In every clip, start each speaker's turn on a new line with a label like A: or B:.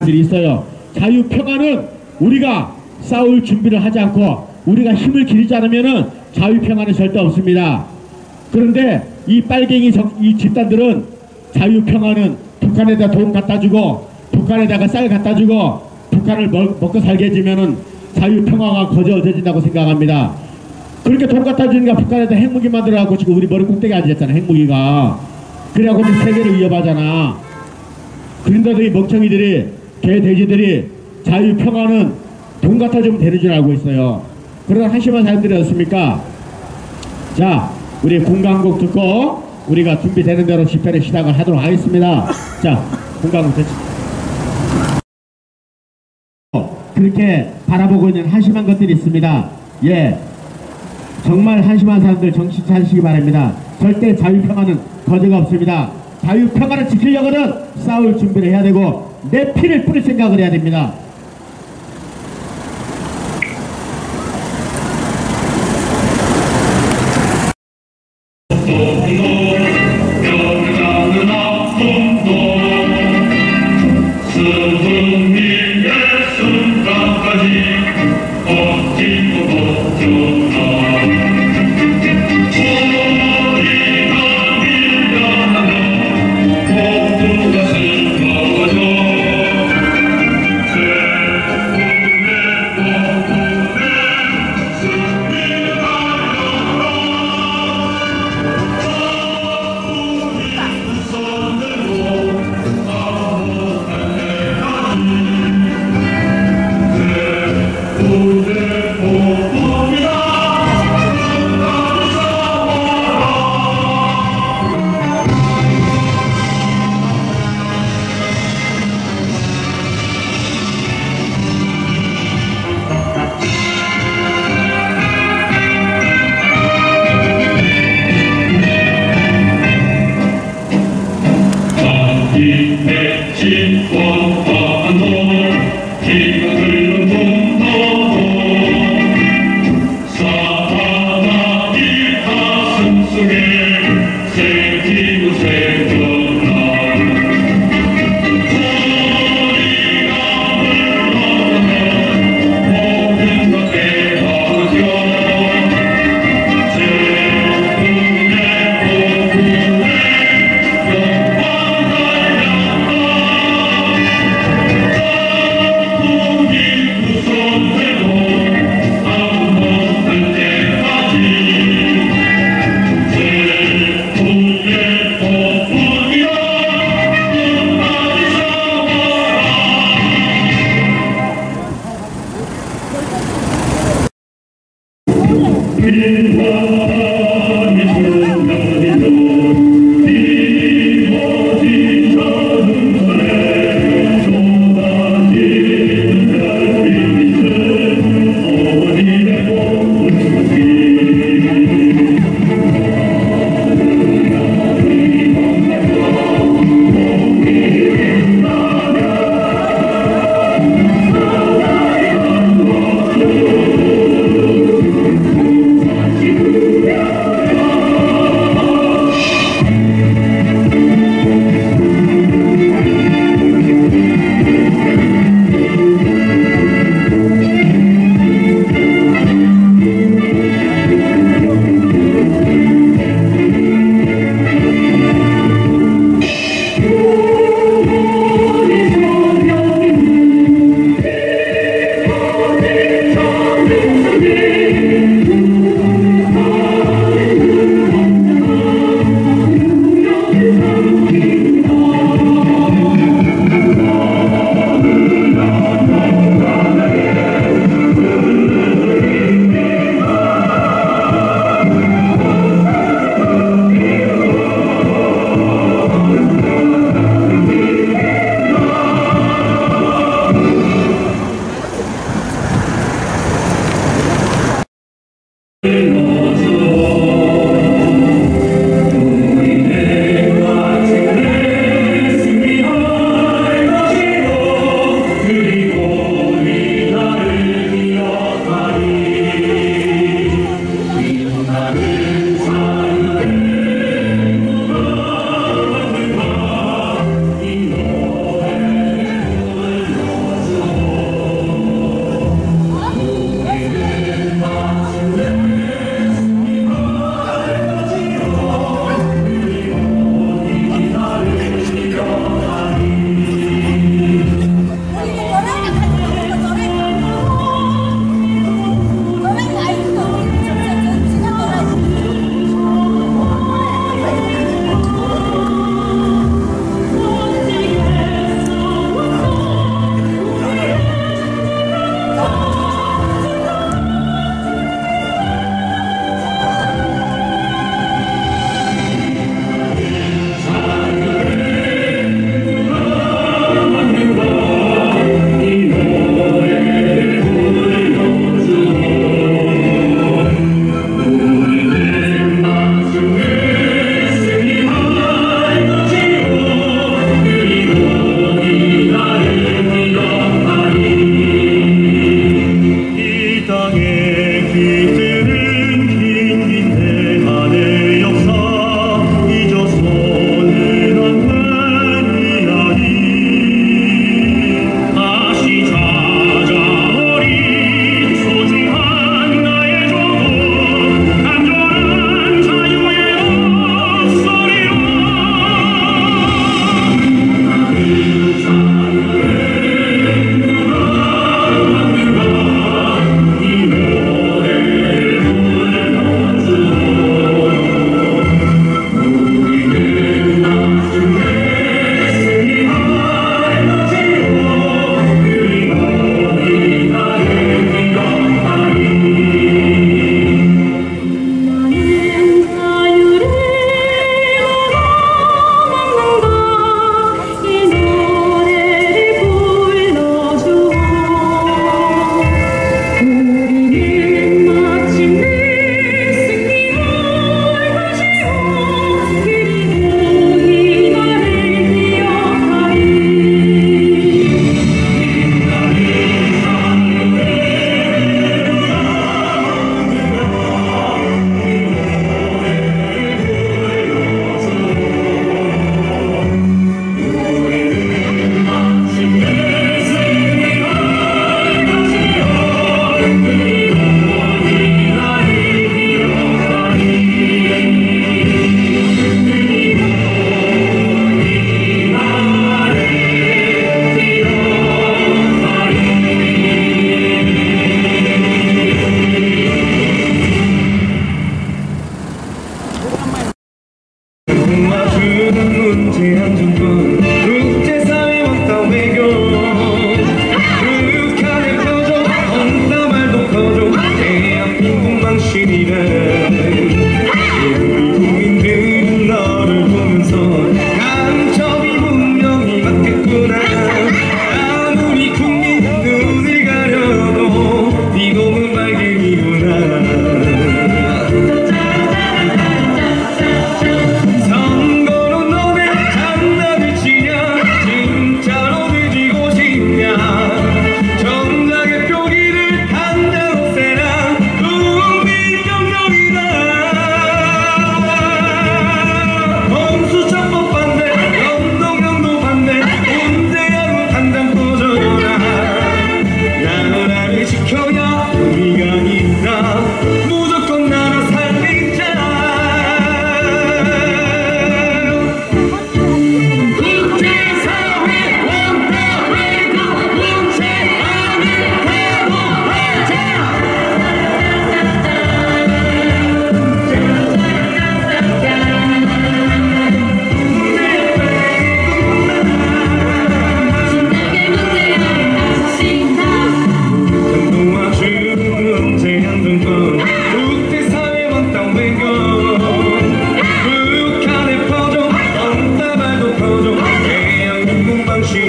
A: 있어요. 자유평화는 우리가 싸울 준비를 하지 않고 우리가 힘을 기르지 않으면은 자유평화는 절대 없습니다. 그런데 이 빨갱이 이 집단들은 자유평화는 북한에다 돈 갖다 주고 북한에다가 쌀 갖다 주고 북한을 먹고 살게 해주면은 자유평화가 거저져진다고 생각합니다. 그렇게 돈 갖다 주니까 북한에다 핵무기 만들어갖고 지금 우리 머리 꼭대기 앉았잖아. 핵무기가. 그래갖고 지금 세계를 위협하잖아. 그런데도 이 멍청이들이 개돼지들이 자유평화는 돈 갖다 주면 되는 줄 알고 있어요. 그러나 한심한 사람들이 어떻습니까? 자, 우리 군가 한 곡 듣고 우리가 준비되는 대로 집회를 시작을 하도록 하겠습니다. 자, 군가 한 곡 듣죠. 그렇게 바라보고 있는 한심한 것들이 있습니다. 예, 정말 한심한 사람들 정신 차리시기 바랍니다. 절대 자유평화는 거저가 없습니다. 자유평화를 지키려고는 싸울 준비를 해야 되고 내 피를 뿌릴 생각을 해야 됩니다.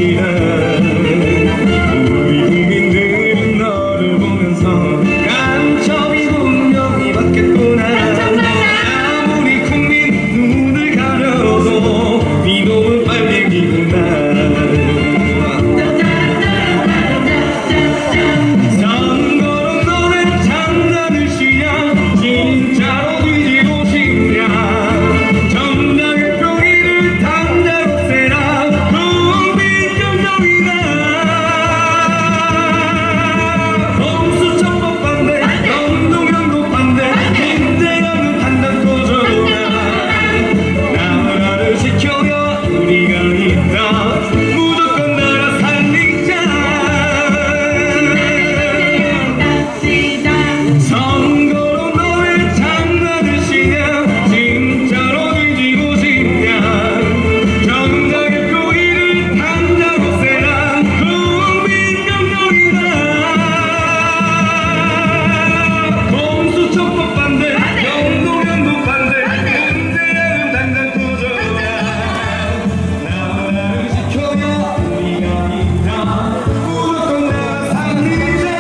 B: 봅니다. 우리 국민들은 너를 보면서 간첩이 분명히 받겠구나. 아무리 국민 눈을 가려도 이놈은 빨갱이구나. 선거로 너네 장난을 치냐. 진짜로 뒤지고 싶냐. 정당의 표기를 당장 없애라. 국민정정이다. 공수처법 반대, 영동연도 반대, 김대현은 판단 도전이야. 나라를 지켜야 우리가 있다. 무조건 나라 살리자. 선거로 너의 장난을 치냐. 진짜로 뒤지고 싶냐. 정당의 표기를 당장 없애라. 국민정정이다. 공수처법 반대, 영동연도 반대, 김대현은 당장 도전이야. 나라를 지켜야 우리가 있다. 무조건 나라 살리자.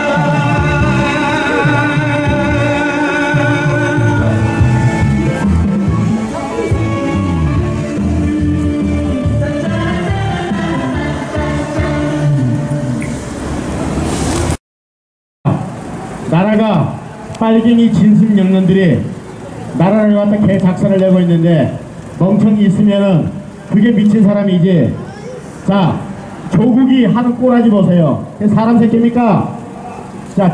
A: 나라가 빨갱이 진습영년들이 나라를 갖다 개작살을 내고 있는데 멍청이 있으면은 그게 미친 사람이지. 자, 조국이 하는 꼬라지 보세요. 그게 사람 새끼입니까? 자,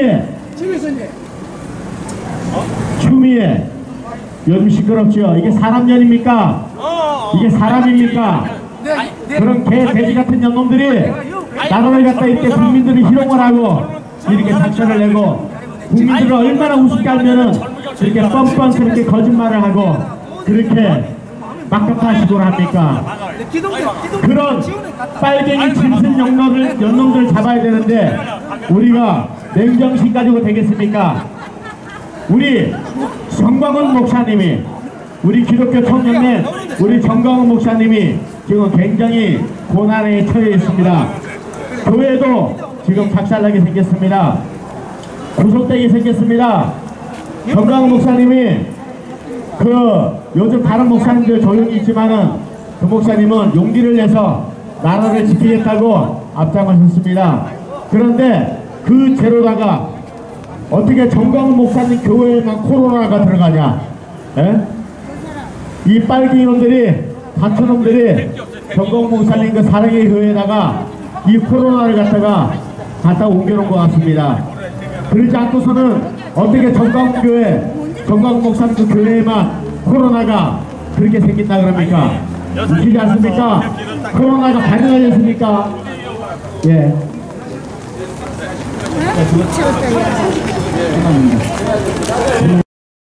A: 추미애 요즘 시끄럽죠. 이게 사람 년입니까? 이게 사람입니까? 그런 개 돼지 같은 년놈들이 나라를 갖다 이렇게 국민들이 희롱을 하고 이렇게 작전을 내고 국민들을 얼마나 우습게 알면은 이렇게 뻔뻔스럽게 거짓말을 하고 그렇게 막강한 시도를 합니까? 그런 빨갱이 짐승 연놈들을 잡아야 되는데 우리가 냉정심 가지고 되겠습니까? 우리 정광훈 목사님이, 우리 기독교 청년회 우리 정광훈 목사님이 지금 굉장히 고난에 처해 있습니다. 교회도 지금 작살나게 생겼습니다. 구속되게 생겼습니다. 정광훈 목사님이 요즘 다른 목사님들 조용히 있지만은 그 목사님은 용기를 내서 나라를 지키겠다고 앞장을 섰습니다. 그런데 그 죄로다가 어떻게 정광훈 목사님 교회에만 코로나가 들어가냐? 에? 이 빨갱이놈들이, 가초놈들이 정광훈 목사님 그 사랑의 교회에다가 이 코로나를 갖다 옮겨놓은 것 같습니다. 그러지 않고서는 어떻게 정광훈 목사님 그 교회에만 코로나가 그렇게 생긴다 그럽니까? 웃기지 않습니까? 코로나가 가능하겠습니까? 예. 네,